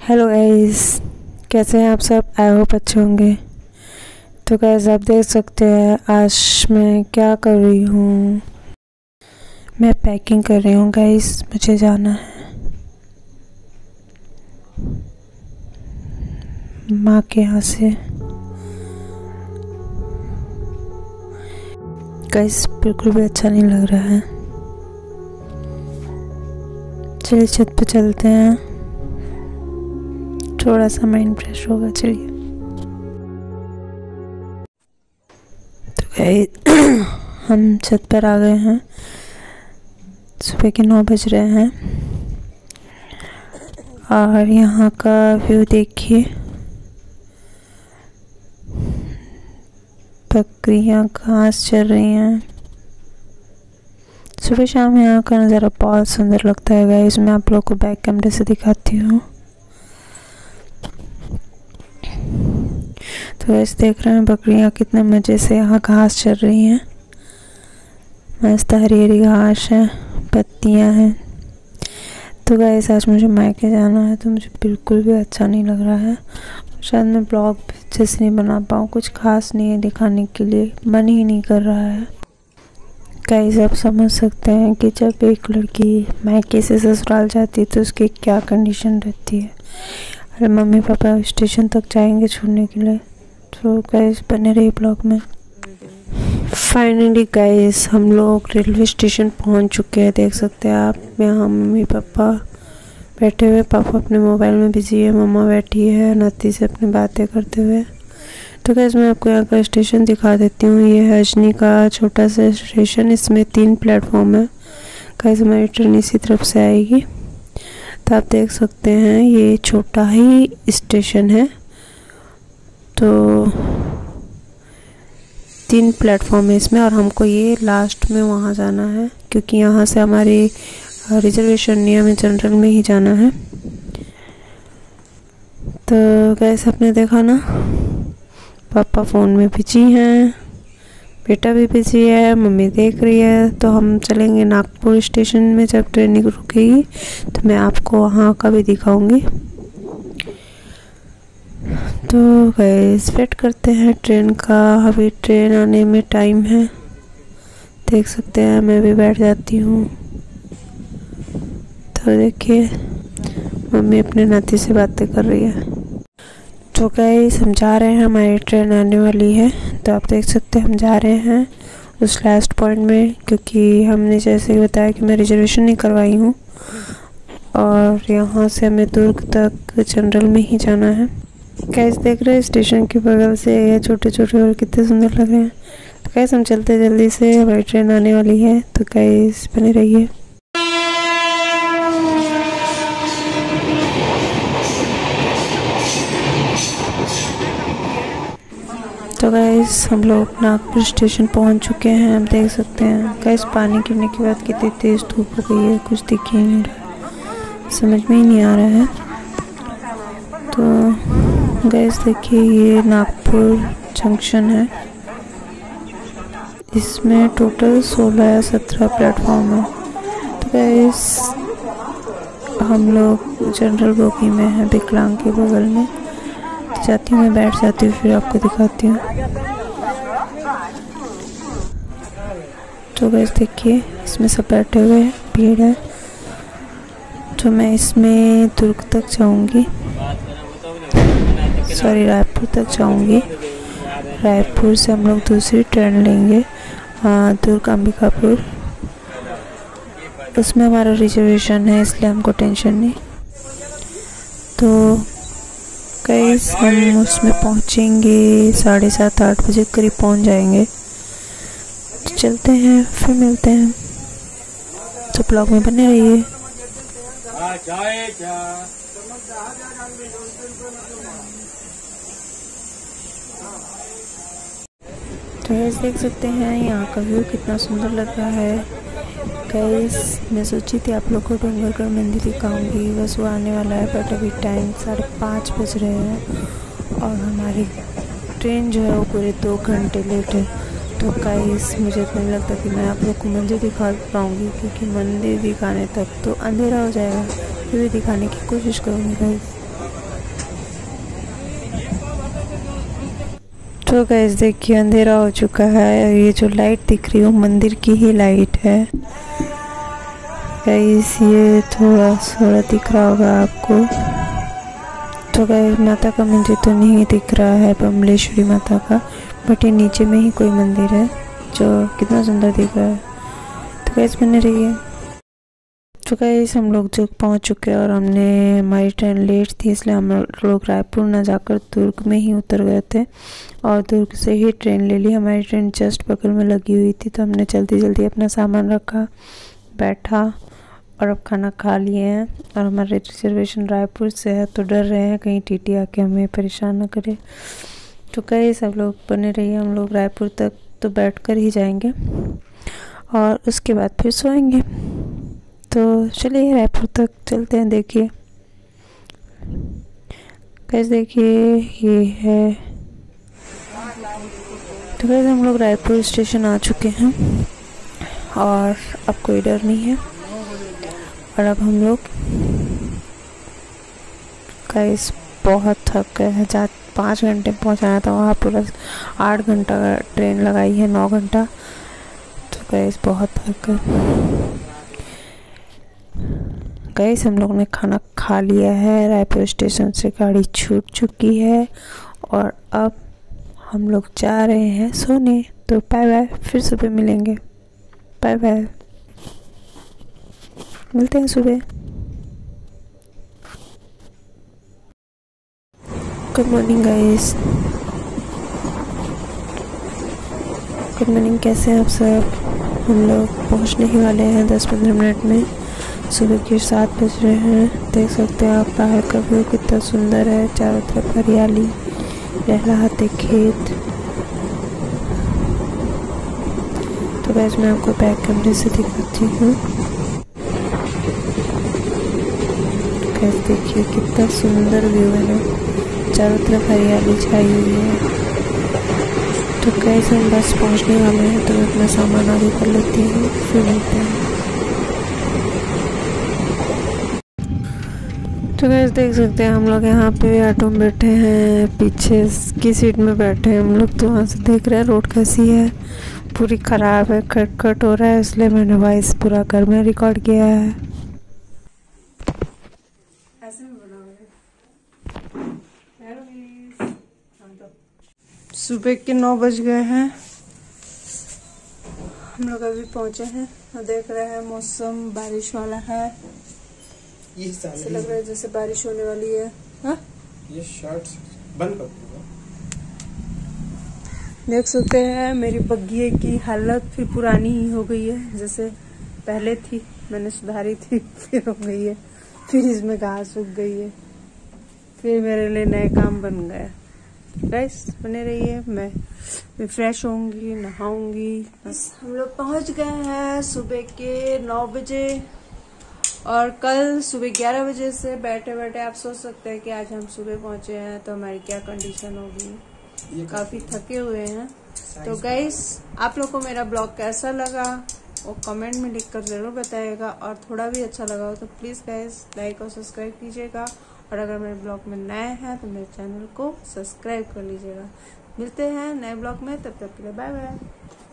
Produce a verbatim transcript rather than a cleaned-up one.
Hello guys, कैसे हैं आप सब। आई होप अच्छे होंगे। तो गाइस आप देख सकते हैं आज मैं क्या कर रही हूँ। मैं पैकिंग कर रही हूँ गाइस, मुझे जाना है माँ के यहाँ से। गाइस बिल्कुल भी अच्छा नहीं लग रहा है। चलिए छत पे चलते हैं, थोड़ा सा माइंड फ्रेश होगा। चलिए तो गाइस हम छत पर आ गए हैं। सुबह के नौ बज रहे हैं और यहाँ का व्यू देखिए। बकरियाँ घास चर रही हैं। सुबह शाम यहाँ का नज़ारा बहुत सुंदर लगता है गाइस। मैं आप लोगों को बैक कैमरे से दिखाती हूँ। तो गाइस देख रहे हैं बकरियाँ कितने मज़े से यहाँ घास चर रही हैं। मस्त हरी हरी घास है, पत्तियाँ हैं। तो गाइस आज मुझे मायके जाना है, तो मुझे बिल्कुल भी अच्छा नहीं लग रहा है। शायद मैं ब्लॉग अच्छे से नहीं बना पाऊँ, कुछ खास नहीं है दिखाने के लिए, मन ही नहीं कर रहा है। गाइस आप समझ सकते हैं कि जब एक लड़की मायके से ससुराल जाती है तो उसकी क्या कंडीशन रहती है। अरे मम्मी पापा स्टेशन तक जाएंगे छोड़ने के लिए। तो गाइस बने रही ब्लॉग में। फाइनली गाइस हम लोग रेलवे स्टेशन पहुंच चुके हैं। देख सकते हैं आप, यहाँ मम्मी पापा बैठे हुए। पापा अपने मोबाइल में बिजी है, मम्मा बैठी है नाती से अपनी बातें करते हुए। तो गाइस मैं आपको यहाँ का स्टेशन दिखा देती हूँ। ये है अजनी का छोटा सा स्टेशन। इसमें तीन प्लेटफॉर्म है। गाइस हमारी ट्रेन इसी तरफ से आएगी। तो आप देख सकते हैं ये छोटा ही स्टेशन है। तो तीन प्लेटफॉर्म है इसमें और हमको ये लास्ट में वहाँ जाना है, क्योंकि यहाँ से हमारी रिजर्वेशन नहीं है, हमें जनरल में ही जाना है। तो गाइस आपने देखा ना, पापा फ़ोन में बिजी हैं, बेटा भी बिजी है, मम्मी देख रही है। तो हम चलेंगे नागपुर स्टेशन में। जब ट्रेन रुकेगी तो मैं आपको वहाँ का भी दिखाऊंगी। तो गाइस वेट करते हैं ट्रेन का। अभी ट्रेन आने में टाइम है। देख सकते हैं मैं भी बैठ जाती हूँ। तो देखिए मम्मी अपने नाती से बातें कर रही है। तो गाइस हम जा रहे हैं, हमारी ट्रेन आने वाली है। तो आप देख सकते हैं हम जा रहे हैं उस लास्ट पॉइंट में, क्योंकि हमने जैसे ही बताया कि मैं रिजर्वेशन नहीं करवाई हूँ और यहाँ से हमें दुर्ग तक जनरल में ही जाना है। गाइस देख रहे हैं स्टेशन के बगल से ये छोटे छोटे और कितने सुंदर लग रहे हैं। तो गाइस हम चलते जल्दी से, हमारी ट्रेन आने वाली है। तो गाइस बने रहिए। तो गाइस हम लोग नागपुर स्टेशन पहुंच चुके हैं। आप देख सकते हैं गाइस पानी गिरने के बाद कितनी तेज़ धूप हो गई है, कुछ दिख ही नहीं रहा, समझ में ही नहीं आ रहा है। तो गाइस देखिए ये नागपुर जंक्शन है। इसमें टोटल सोलह या सत्रह प्लेटफॉर्म है। तो गाइस हम लोग जनरल बोगी में हैं, विकलांग के बगल में। जाती हूँ मैं, बैठ जाती हूँ, फिर आपको दिखाती हूँ। तो गाइस देखिए इसमें सब बैठे हुए हैं, भीड़ है। तो मैं इसमें दुर्ग तक जाऊँगी, सॉरी रायपुर तक जाऊँगी। रायपुर से हम लोग दूसरी ट्रेन लेंगे दुर्ग अंबिकापुर। उसमें हमारा रिजर्वेशन है, इसलिए हमको टेंशन नहीं। तो गाइस हम उसमें पहुंचेंगे साढ़े सात आठ बजे करीब पहुंच जाएंगे। तो चलते हैं, फिर मिलते हैं। तो ब्लॉग में बने रहिए। तो गाइस देख सकते हैं यहाँ का व्यू कितना सुंदर लग रहा है। गाइस मैं सोची थी आप लोग को डोंगरगढ़ मंदिर दिखाऊंगी, बस वो आने वाला है। बट अभी टाइम साढ़े पाँच बज रहे हैं और हमारी ट्रेन जो है वो पूरे दो घंटे लेट है। तो गाइस मुझे तो नहीं लगता कि मैं आप लोग को मंदिर दिखा पाऊँगी, क्योंकि मंदिर दिखाने तक तो अंधेरा हो जाएगा। फिर भी दिखाने की कोशिश करूँगी गाइस। तो गाइस देखिए अंधेरा हो चुका है। ये जो लाइट दिख रही है वो मंदिर की ही लाइट है गाइस। ये थोड़ा थोड़ा दिख रहा होगा आपको। तो गाइस माता का मंदिर तो नहीं दिख रहा है, बमलेश्वरी माता का, बट ये नीचे में ही कोई मंदिर है जो कितना सुंदर दिख रहा है। तो गाइस बने रहिए। तो गाइस हम लोग जो पहुंच चुके हैं और हमने हमारी ट्रेन लेट थी, इसलिए हम लोग रायपुर ना जाकर दुर्ग में ही उतर गए थे और दुर्ग से ही ट्रेन ले ली। हमारी ट्रेन जस्ट बगल में लगी हुई थी, तो हमने जल्दी जल्दी अपना सामान रखा, बैठा और अब खाना खा लिए हैं। और हमारे रिजर्वेशन रायपुर से है, तो डर रहे हैं कहीं टीटी आके हमें परेशान ना करे। तो गाइस सब लोग बने रहिए। हम लोग रायपुर तक तो बैठ कर ही जाएंगे और उसके बाद फिर सोएंगे। तो चलिए रायपुर तक चलते हैं। देखिए कैसे, देखिए ये है। तो कैसे हम लोग रायपुर स्टेशन आ चुके हैं और अब कोई डर नहीं है। और अब हम लोग गाइस बहुत थक गए हैं। जा पाँच घंटे पहुंचाना था, वहाँ पूरा आठ घंटा का ट्रेन लगाई है, नौ घंटा। तो गाइस बहुत थक गए। गाइस हम लोग ने खाना खा लिया है, रायपुर स्टेशन से गाड़ी छूट चुकी है और अब हम लोग जा रहे हैं सोने। तो बाय बाय, फिर सुबह मिलेंगे। बाय बाय, मिलते हैं सुबह। Good morning guys, good morning. कैसे हैं आप सब? हम लोग पहुंचने ही वाले हैं दस पंद्रह मिनट में। सुबह के सात बज रहे हैं। देख सकते हैं आप बाहर का व्यू कितना सुंदर है। चारों तरफ हरियाली, लहलहाते खेत। तो वैसे मैं आपको बैक कैमरे से दिखाती हूँ। कैसे देखिए कितना सुंदर व्यू है ना, चारों तरफ हरियाली छाई हुई है। तो कैसे हम बस पहुँचने वाले हैं, तो मैं अपना सामान आगे कर लेती हूँ, फिर मिलते हैं। तो गाइस देख सकते हैं हम लोग यहाँ पे ऑटो में बैठे हैं, पीछे की सीट में बैठे हैं हम लोग। तो वहाँ से देख रहे हैं रोड कैसी है, पूरी ख़राब है, कट कट हो रहा है, इसलिए मैंने वॉइस पूरा घर में रिकॉर्ड किया है। ऐसे में सुबह के नौ बज गए हैं, हम लोग अभी पहुँचे हैं और देख रहे हैं मौसम बारिश वाला है। ये ऐसे लग रहा है जैसे बारिश होने वाली है। हा? ये शर्ट बंद कर दो। देख सकते हैं मेरी बग्घी की हालत फिर पुरानी ही हो गई है, जैसे पहले थी, मैंने सुधारी थी, फिर हो गई है, फिर इसमें घास उग गई है, फिर मेरे लिए नए काम बन गया। गाइस बने रहिए, मैं फ्रेश होंगी, नहाऊंगी। बस हम लोग पहुंच गए हैं सुबह के नौ बजे और कल सुबह ग्यारह बजे से बैठे बैठे आप सोच सकते हैं कि आज हम सुबह पहुंचे हैं तो हमारी क्या कंडीशन होगी। काफी थके हुए हैं। तो गाइस आप लोग को मेरा ब्लॉग कैसा लगा वो कमेंट में लिख कर जरूर बताइएगा, और थोड़ा भी अच्छा लगा हो तो प्लीज गाइस लाइक और सब्सक्राइब कीजिएगा। और अगर मेरे ब्लॉग में नए हैं तो मेरे चैनल को सब्सक्राइब कर लीजिएगा। मिलते हैं नए ब्लॉग में, तब तक के लिए बाय बाय।